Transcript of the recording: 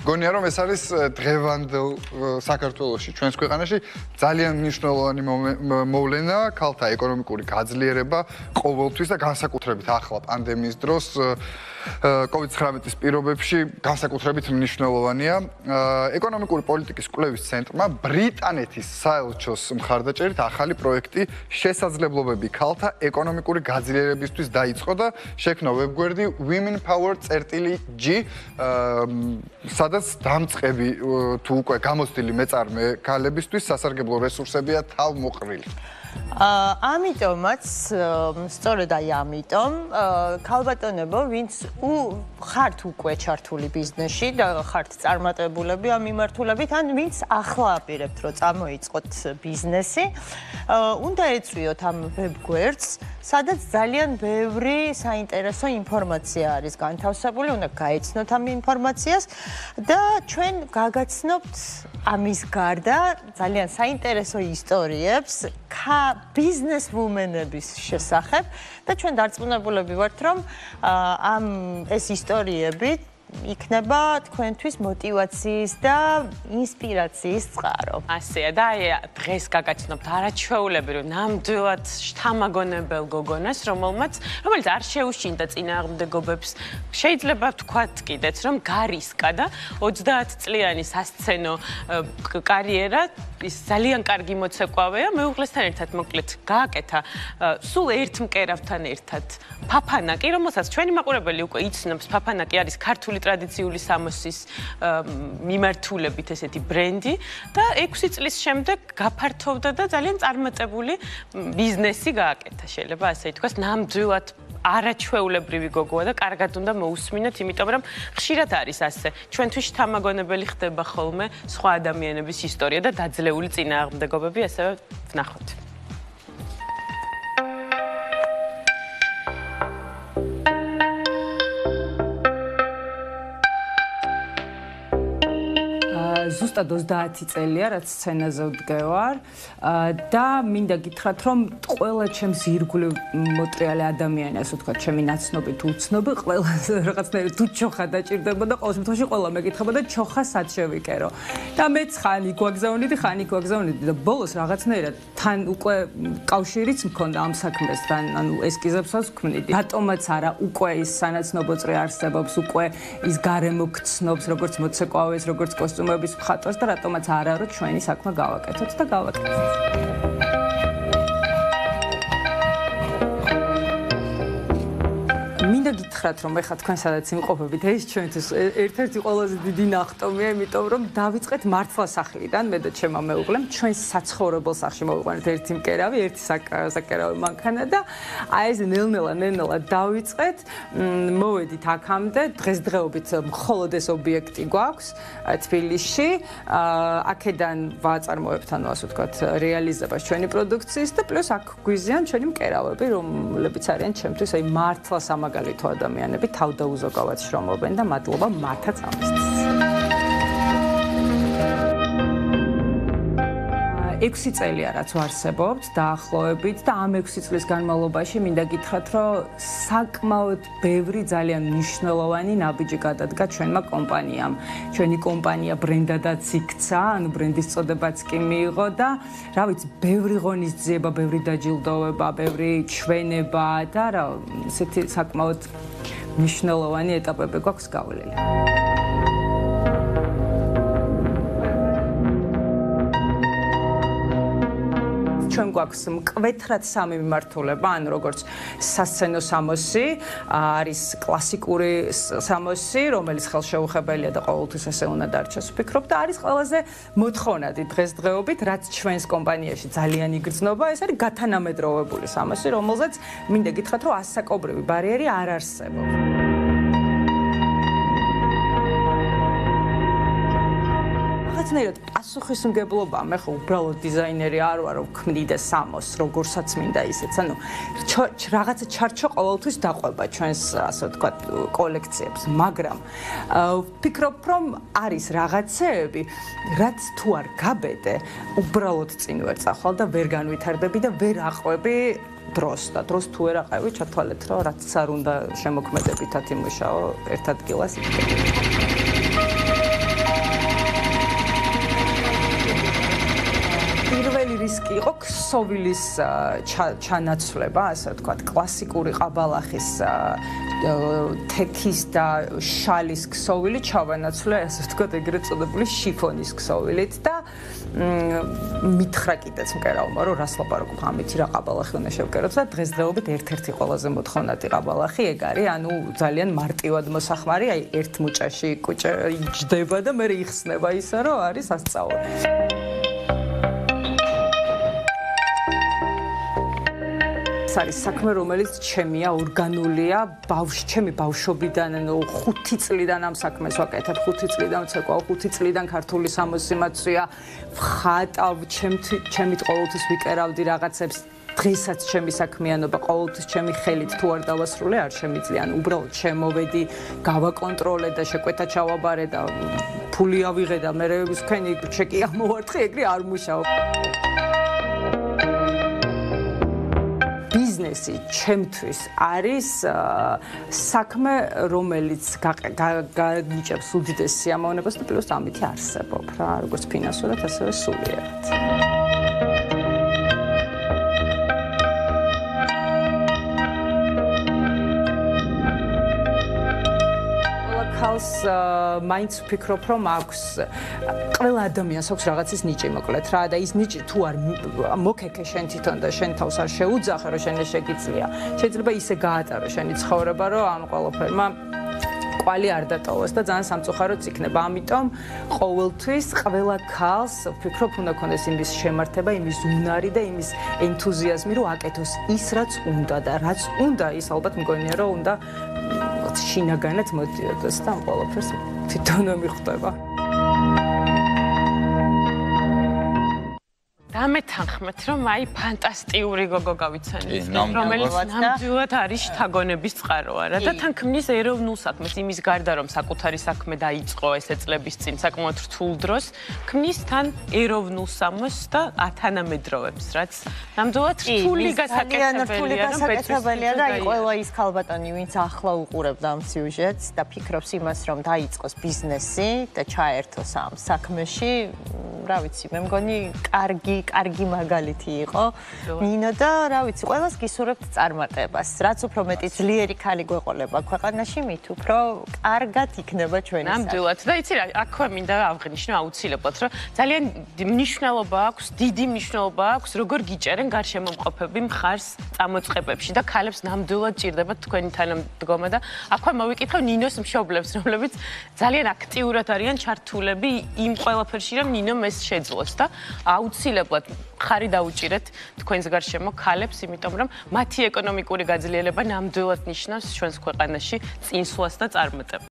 მგონია რომ ეს არის დღევანდელ საქართველოში ჩვენს ქვეყანაში ძალიან მნიშვნელოვანი მოვლენა ქალთა ეკონომიკური გაძლიერება ყოველთვის და განსაკუთრებით ახლა პანდემიის დროს COVID-19-ის პირობებში განსაკუთრებით მნიშვნელოვანია. ეკონომიკური პოლიტიკის კვლევის ცენტრმა ბრიტანეთის საელჩოს მხარდაჭერით ახალი პროექტი შესაძლებლობები ქალთა ეკონომიკური გაძლიერებისთვის დაიწყო და შექმნა ვებგვერდი womenpower.g სადაც დამწყები თუ უკვე გამოცდილი მეწარმე ქალებისთვის სასარგებლო რესურსებია თავმოყრილი. ამიტომაც სწორედ აი ამიტომ ქალბატონებო ვინც ხართ უკვე ჩართული ბიზნესში და ხართ წარმატებულები ამ მიმართულებით ან ვინც ახლა აპირებთ რომ წამოიწყოთ ბიზნესი უნდა ეწვიოთ ამ ვებგვერდს სადაც ძალიან ბევრი საინტერესო ინფორმაცია არის განთავსებული უნდა გაეცნოთ ამ ინფორმაციას და ჩვენ გაგაცნობთ ამის გარდა ძალიან საინტერესო ისტორიებს ბიზნეს ვუმენების შესახებ და ჩვენ დარწმუნებულები ვართ რომ ეს ისტორიები იქნება თქვენთვის მოტივაციის და ინსპირაციის წყარო. ასეა და აი დღეს გაგაცნობთ არაჩვეულები რომ ნამდვილად შთამაგონებელ გოგონას რომელიც არ შეუშინდა წინააღმდეგობებს შეიძლება ვთქვათ კიდეც რომ გარისკა და 30 წლიანი სასცენო კარიერა ის ძალიან კარგი მოცეკვავეა მეუღლესთან ერთად მოკლედ გააკეთა სულ ერთ მკერავთან ერთად PAPANAKI რომელსაც ჩვენი მაყურებელი უკვე იცნობს PAPANAKI არის ქართული ტრადიციული სამოსის მიმართულებით ესეთი ბრენდი და 6 წლის შემდეგ გაფართოვდა და ძალიან წარმატებული ბიზნესი გააკეთა შეიძლება ასე ითქვას ნამდვილად არაჩვეულებრივი გოგოა და კარგად უნდა მოусმინოთ იმიტომ რომ ხშირად არის ასე ჩვენთვის შთამაგონებელი ხდება ხოლმე სხვა ადამიანების ისტორია და დაძლეული წინააღმდეგობები ასევე ვნახოთ ზუსტად 30 წელია რაც სცენაზე ვდგევარ და მინდა გითხრათ რომ ყველა ჩემს ირგვლივ მოტრიალე ადამიანი ასე ვთქვათ ჩემი ნაცნობი თუ უცნობი ყველა რაღაცნაირად თუ ჩოხა დაჭირდებოდა ყოველ შემთხვევაში ყველა მეკითხებოდა ჩოხა სად შევიკერო და მეც ხან იქ ვაგზავნიდი და ბოლოს რაღაცნაირად თან უკვე კავშირიც მქონდა ამ საქმესთან ანუ ესკიზებსაც ვქმნიდი რატომაც არა უკვე ის სანაცნობო წრე არსებობს უკვე ის გარემო გცნობს როგორც მოცეკვავეს როგორც კოსტუმების ხატვას და რატომაც არა რომ ჩვენი საქმე გავაკეთოთ და გავაკეთოთ. მინდა გითხრათ რომ ეხლა თქვენ სადაც იმყოფებით ეს ჩვენთვის ერთ-ერთი ყველაზე დიდი ნახტომია იმიტომ რომ დავიწყეთ მართლა სახლიდან მე და ჩემმა მეუღლემ ჩვენ საცხოვრებელ სახლში მოვიყვანეთ ერთი მკერავი ერთი საკერავი მანქანა და აი ეს ნელ-ნელა დავიწყეთ მოვედით აქამდე დღესდღეობით მხოლოდ ეს ობიექტი გვაქვს თბილისში აქედან ვაწარმოებთ ანუ ასე ვთქვათ რეალიზებას ჩვენი პროდუქციის და პლუს აქ გვიზიან ჩვენი მკერავები რომლებიც არიან ჩემთვის აი მართლა სამაგალითო ადამიანები თავდაუზოგავად შრომობენ და მადლობა მათაც ამისთვის. 6 წელია რაც ვარსებობთ დაახლოებით და ამ 6 წლის განმავლობაში მინდა გითხრათ რომ საკმაოდ ბევრი ძალიან მნიშვნელოვანი ნაბიჯი გადადგა ჩვენმა კომპანიამ. ჩვენი კომპანია ბრენდადაც იქცა, ანუ ბრენდის წოდებაც კი მიიღო და რა ვიცი, ბევრი ღონისძიება, ბევრი დაჯილდოვება, ბევრი ჩვენება და რა ესეთი საკმაოდ მნიშვნელოვანი ეტაპები გვაქვს გავლილი. ჩვენ გვაქვს მკვეთრად სამი მიმართულება, ანუ როგორც სასცენო სამოსი, არის კლასიკური სამოსი, რომელიც ხელშეუხებელია და ყოველთვის ესე უნდა დარჩეს, ვფიქრობ და არის ყველაზე მოთხოვნადი დღესდღეობით, რაც ჩვენს კომპანიაში ძალიან იგრძნობა, ეს არის გათანამედროვებული სამოსი, რომელზეც მინდა გითხრათ, რომ ასაკობრივი ბარიერი არ არსებობს. რაღაცნაირად პასუხისმგებლობა მე ხო უბრალოდ დიზაინერი არ ვარ რომ ქმნიდე სამოს როგორცაც მინდა ისეც ანუ რაღაცა ჩარჩო ყოველთვის დაყვება ჩვენს ასე ვთქვათ კოლექციებს მაგრამ ვფიქრობ რომ არის რაღაცეები რაც თუ არ გაბედე უბრალოდ წინ ვერ წახვალ და ვერ განვითარდები და ვერ აყვები დროს და დროს თუ ვერ აყევი ჩათვალეთ რომ რაც არ უნდა შემოქმედებითად იმუშაო ერთ ადგილას იქნება იყო ქსოვილის ჩანაცვლება, ასე ვთქვათ, კლასიკური ყაბალახის თექის და შალის ქსოვილი ჩავანაცვლე, ასე ვთქვათ, ეგრეთ წოდებული შიფონის ქსოვილით და მითხრა კიდეც მკერავმა, რომ რას ლაპარაკობ, ამით რა ყაბალახი უნდა შევკეროთ და დღესდღეობით ერთ-ერთი ყველაზე მოთხოვნადი ყაბალახი ეგ არის, ანუ ძალიან მარტივად მოსახმარი, აი ერთ მუჭაში კუჭა იჯდება და მე იხსნება ისე, რომ არის სასწაული. არის საქმე, რომელიც ჩემია, ორგანულია, ჩემი ბავშვობიდან, 5 წლიდან ამ საქმეს ვაკეთებ, 5 წლიდან ვცეკვავ, 5 წლიდან ქართული სამოსიმაცვია, ვხატავ, ჩემით ყოველთვის ვიკერავდი რაღაცებს. დღესაც ჩემი საქმიანობა ყოველთვის ჩემი ხელით თუ არ დავასრულე, არ შემიძლია. უბრალოდ შემოვედი, გავაკონტროლე და შეკვეთა ჩავაბარე და ფული ავიღე და მე თქვენი ჩეკი ამოვარტყი, ეგრე არ მუშაობ. ბიზნესი ჩემთვის არის საქმე, რომელიც გაგიჭებს უდიდეს სიამოვნებას და პლუს ამით არსებობ რა, როგორც ფინანსურად, ასევე სულიერად. ხალს მაინც ვფიქრობ, რომ აქვს ყველა ადამიანს აქვს რაღაცის ნიჭი მოკლედ რა და ის ნიჭი თუ არ მოგეკე შენ თვითონ და შენ თავს არ შეუძახე, რომ შენ შეგიძლია. შეიძლება ისე გაატარო შენი ცხოვრება, რომ ამ ყველაფერმა ყვალი არ დატოვოს და ძალიან სამწუხაროდ იქნება. ამიტომ ყოველთვის ყველა ქალს ვფიქრობ, უნდა ქონდეს იმის შემართება, იმის უნარი და იმის ენთუზიაზმი, რომ აკეთოს ის, რაც უნდა და რაც უნდა, ის ალბათ მგონია, რომ უნდა შინაგანად მოდიოდეს და ამ ყველაფერს თვითონ მიხვდება. დამეთანხმეთ, რომ აი ფანტასტიკური გოგო გავიცანით, რომელიც ნამდვილად არის შთაგონების წყაროა რა და თან ქმნის ეროვნულ საქმეს, იმის გარდა რომ საკუთარი საქმე დაიწყო ესე წლების წინ საკმაოდ რთულ დროს, ქმნის თან ეროვნულ სამოს და თანამედროვეებს, რაც ნამდვილად რთული გასაკეთებელია და აი ყველა ის ქალბატონი, ვინც ახლა უყურებდა ამ სიუჟეტს და ფიქრობს იმას, რომ დაიწყოს ბიზნესი და ჩაერთოს ამ საქმეში, რა ვიცი, მე მგონი კარგი მაგალითი იყო ნინო და რა ვიცი, ყველას გისურვებთ წარმატებას. რაც უფრო მეტი ძლიერი ქალი გვეყოლება ქვეყანაში, მით უფრო კარგად იქნება ჩვენი საქმე. ნამდვილად და იცი რა, აქვე მინდა ავღნიშნო აუცილებლად, რომ ძალიან მნიშვნელობა აქვს, დიდი მნიშვნელობა აქვს, როგორ გიჭერენ გარშემომყოფები მხარს წამოწყებებში და ქალებს ნამდვილად ჭირდებათ თქვენი თანამდგომა და აქვე მოვიკითხავ ნინოს მშობლებს, რომლებიც ძალიან აქტიურად არიან ჩართულები იმ ყველაფერში, რომ ნინომ ეს შეძლოს და აუცილებლად ხარი დაუჭირეთ თქვენს გარშემო ქალებს, იმიტომ რომ მათი ეკონომიკური გაძლიერება ნამდვილად ნიშნავს ჩვენს ქვეყანაში წინსვლას და წარმატებას.